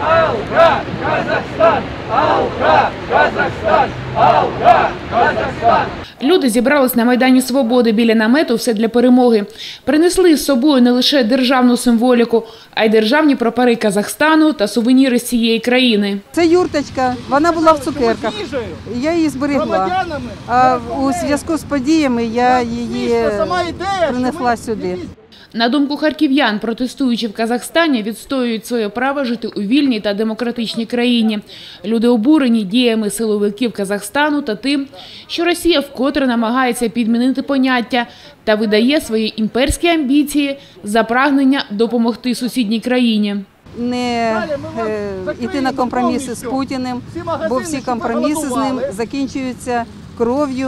Алга, Казахстан! Алга, Казахстан! Алга, Казахстан! Люди зібрались на Майдані Свободи біля намету «Все для перемоги». Принесли з собою не лише державну символіку, а й державні прапори Казахстану та сувеніри з цієї країни. Це юрточка, вона була в цукерках. Я її зберегла, а у зв'язку з подіями я її принесла сюди. На думку харків'ян, протестуючи в Казахстані, відстоюють своє право жити у вільній та демократичній країні. Люди обурені діями силовиків Казахстану та тим, що Росія вкотре намагається підмінити поняття та видає свої імперські амбіції за прагнення допомогти сусідній країні. Не йти на компроміси з Путіним, бо всі компроміси з ним закінчуються кров'ю,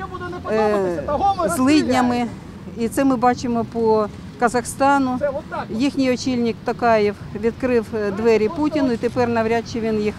злиднями. І це ми бачимо по Казахстану. Їхній очільник Токаєв відкрив двері Путіну, і тепер навряд чи він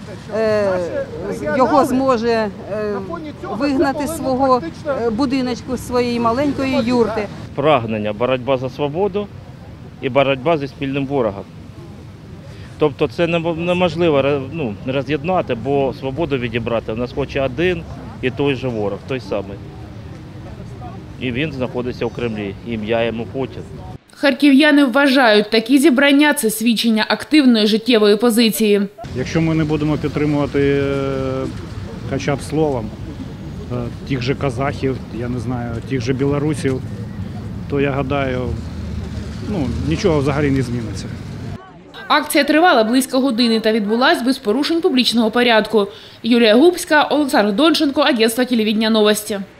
його зможе вигнати з свого будиночку, з своєї маленької юрти. Прагнення, боротьба за свободу і боротьба зі спільним ворогом. Тобто це неможливо роз'єднати, бо свободу відібрати в нас хоче один і той же ворог, той самий. І він знаходиться у Кремлі, ім'я йому Путін. Харків'яни вважають, такі зібрання – це свідчення активної життєвої позиції. Якщо ми не будемо підтримувати хоча б словом тих же казахів, я не знаю, тих же білорусів, то я гадаю, нічого взагалі не зміниться. Акція тривала близько години та відбулась без порушень публічного порядку. Юлія Губська, Олександр Донченко, агентство телевидения «Новости».